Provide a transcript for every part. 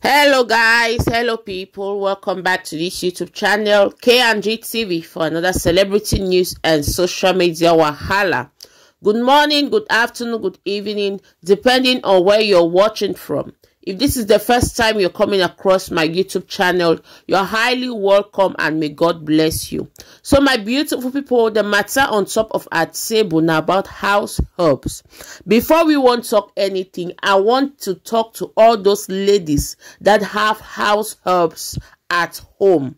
Hello guys, hello people, welcome back to this YouTube channel K&G TV for another celebrity news and social media wahala. Good morning, good afternoon, good evening, depending on where you're watching from. If this is the first time you're coming across my YouTube channel, you're highly welcome and may God bless you. So my beautiful people, the matter on top of our table now about house herbs. Before we want to talk anything, I want to talk to all those ladies that have house herbs at home.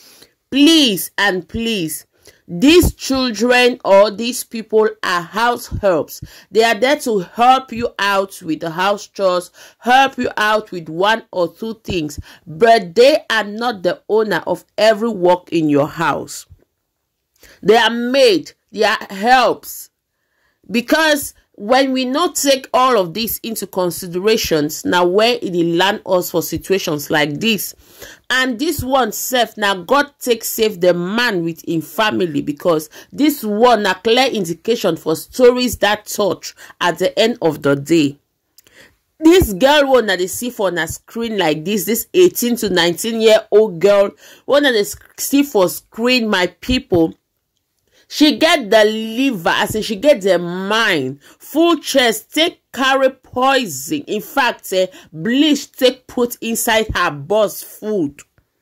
Please and please, these children or these people are house herbs. They are there to help you out with the house chores, help you out with one or two things, but they are not the owner of every work in your house. They are made, they are helps. Because when we not take all of this into considerations, now where it will land us for situations like this. And this one safe, now God takes save the man with in family, because this one a clear indication for stories that touch at the end of the day. This girl one that they see for on a screen like this 18 to 19-year-old girl, one that they see for screen, my people, she get the liver, as in she get the mind, full chest, take carry poison. In fact, bleach take put inside her boss food.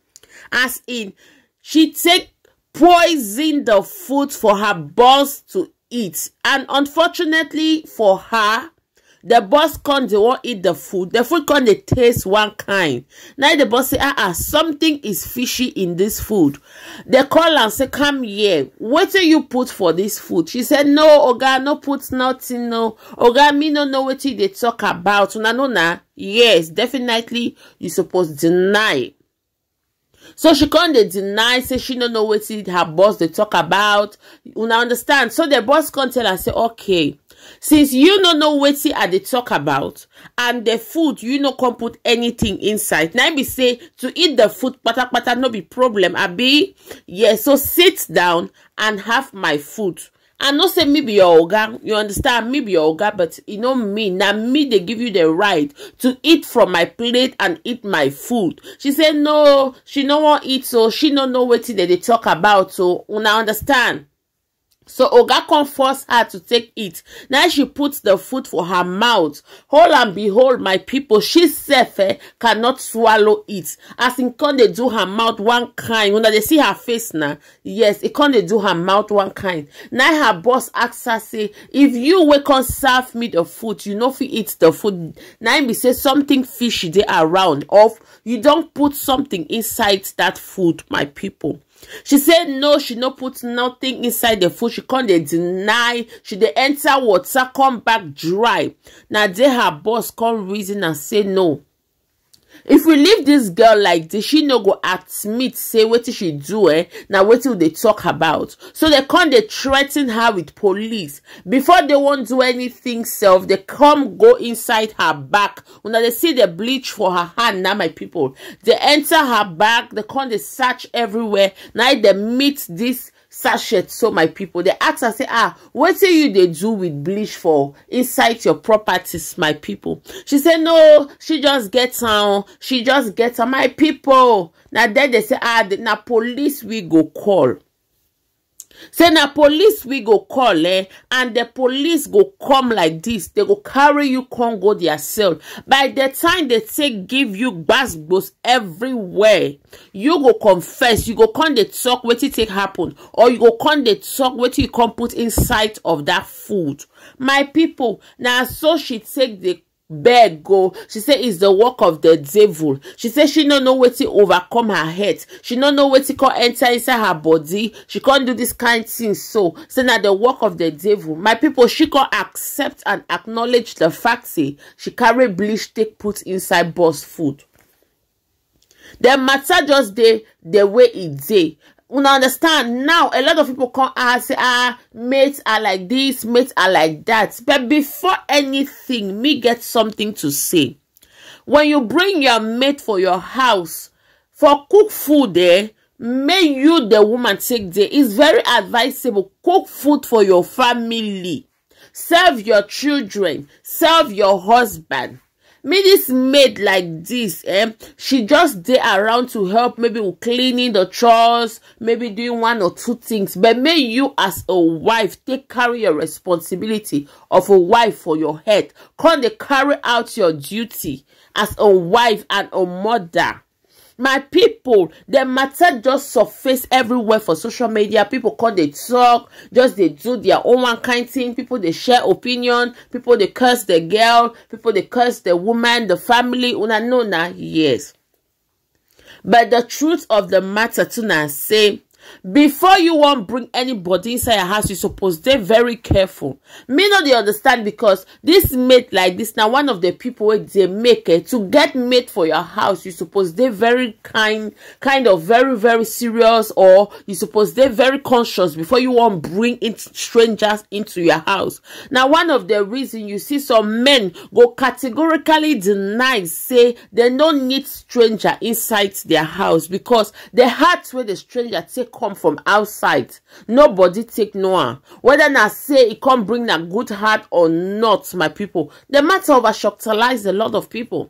As in, she take poison the food for her boss to eat. And unfortunately for her, the boss can't they won't eat the food. The food can't they taste one kind. Now the boss say, something is fishy in this food. They call and say, come here. What do you put for this food? She said, no, Oga, no put nothing, no. Oga, me no know what they talk about. Una know na? Yes, definitely you supposed to deny. So she can't deny, say she don't know what her boss they talk about. Una understand? So the boss can't tell and say, okay, since you don't know what they talk about, and the food you no can put anything inside. Now be say to eat the food, pata no be problem. Abi, yeah. So sit down and have my food. And not say me be your oga, you understand, me be your oga, but you know me, now me they give you the right to eat from my plate and eat my food. She said no, she no want eat, so she no know what they talk about, so una understand. So Oga can force her to take it. Now she puts the food for her mouth. Hold and behold, my people, she self cannot swallow it. As in, can they do her mouth one kind? When they see her face now, yes, it can they do her mouth one kind. Now her boss asks her, say, if you wake up serve me the food, you know if you eat the food. Now be say something fishy they around, of you don't put something inside that food, my people. She said no, she no put nothing inside the food. She can't deny. She dey enter water, come back dry. Now they her boss come reason and say no. If we leave this girl like this, she no go admit, say what she do, now what will they talk about? So they can't they threaten her with police. Before they won't do anything self, they come go inside her back. When they see the bleach for her hand, now my people, they enter her back, they can't they search everywhere. Now they meet this sachet. So my people, they ask her, say, what do you they do with bleach for inside your properties, my people? She said no, she just gets on, my people. Now then they say, now police we go call. Say na police we go call, and the police go come like this. They go carry you, come go their cell. By the time they take give you gbas everywhere, you go confess. You go come they talk what it take happen, or you go come they talk what you come put inside of that food. My people, now so she take the beg go. She said it's the work of the devil. She said she don't know what to overcome her head. She don't know what to can enter inside her body. She can't do this kind of thing. So now the work of the devil. My people, she can accept and acknowledge the fact, say she carry bleach take put inside boss food. The matter just the way it dey. Una understand? Now a lot of people come and say, mates are like this, mates are like that. But before anything, me get something to say. When you bring your mate for your house for cook food there, may you the woman take there. It's very advisable. Cook food for your family. Serve your children. Serve your husband. Me this maid like this, she just dey around to help, maybe with cleaning the chores, maybe doing one or two things. But may you as a wife carry your responsibility of a wife for your head. Come dey carry out your duty as a wife and a mother. My people, the matter just surface everywhere for social media. People come they talk, just they do their own one kind thing. People they share opinion. People they curse the girl. People they curse the woman, the family. Una know na, yes. But the truth of the matter tonight say, before you want bring anybody inside your house, you suppose dey very careful. Me no dey understand, because this maid like this now, one of the people wey dey make it to get maid for your house, you suppose dey very kind of very serious, or you suppose dey very conscious before you want bring in strangers into your house. Now, one of the reason you see some men go categorically deny, say they don't need stranger inside their house, because the heart where the stranger take come from outside, nobody take no one. Whether na say it can't bring a good heart or not, my people, the matter overshocktalize a lot of people.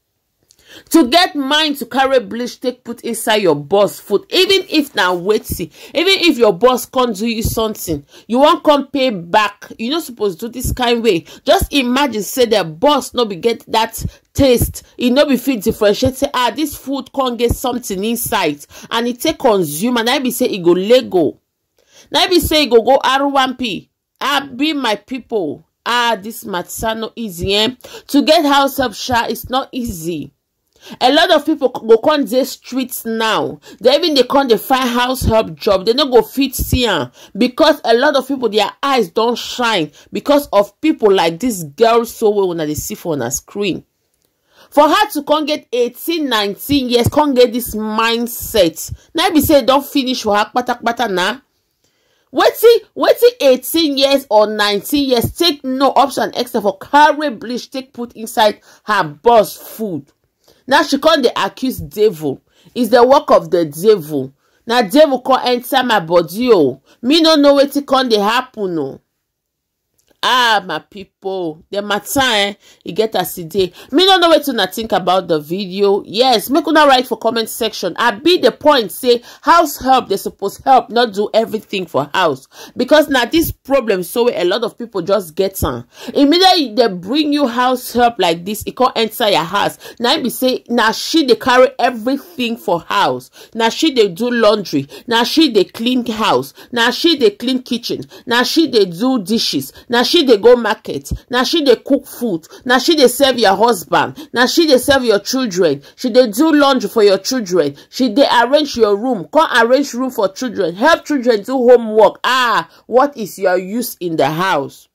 To get mind to carry bleach take put inside your boss food, even if now waiting, even if your boss can't do you something, you won't come pay back. You not supposed to do this kind way. Just imagine say the boss no be get that taste, it no be fit differentiate, say this food can't get something inside, and it take consume, and I be say it go Lego. Now be say it go R1P. Be my people. This matter no easy, To get house help it's not easy. A lot of people go on the streets now. They can't find house help job. They don't go fit see because a lot of people, their eyes don't shine because of people like this girl so well when they see for on a screen. For her to come get 18, 19 years, can't get this mindset. Now be say don't finish for her pata na. Waiting 18 years or 19 years, take no option extra for carry bleach, take put inside her boss food. Now she can't accuse devil. It's the work of the devil. Now devil can't enter my body. Me no know what it can't happen. No. My people, the matter it get as it dey. Me no know what to think about the video. Yes, make una write for comment section. I be the point say house help, they supposed help, not do everything for house, because now this problem so a lot of people just get on. Immediately they bring you house help like this, it can't enter your house. Now be say now she they carry everything for house. Now she they do laundry. Now she they clean house. Now she they clean kitchen. Now she they do dishes. Now she they go market. Now she they cook food. Now she they serve your husband. Now she they serve your children. She they do laundry for your children. She they arrange your room. Come arrange room for children. Help children do homework. What is your use in the house?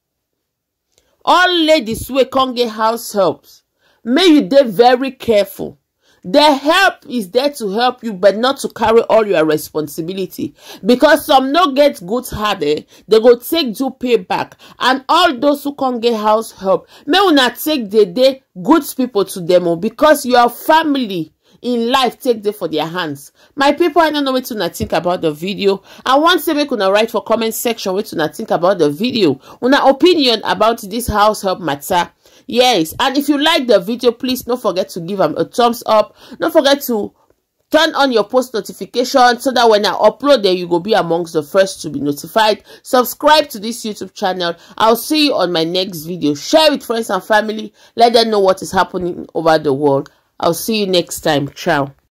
All ladies wey can't get house helps. May you be very careful. The help is there to help you, but not to carry all your responsibility. Because some no get good heart, they go take do payback. And all those who can't get house help, may una take the day good people to them, because your family in life take them for their hands. My people, I don't know what to think about the video. I want to make una write for comment section what to think about the video. Una opinion about this house help matter. Yes, and if you like the video, please don't forget to give them a thumbs up. Don't forget to turn on your post notification so that when I upload there, you will be amongst the first to be notified. Subscribe to this YouTube channel. I'll see you on my next video. Share with friends and family. Let them know what is happening over the world. I'll see you next time. Ciao.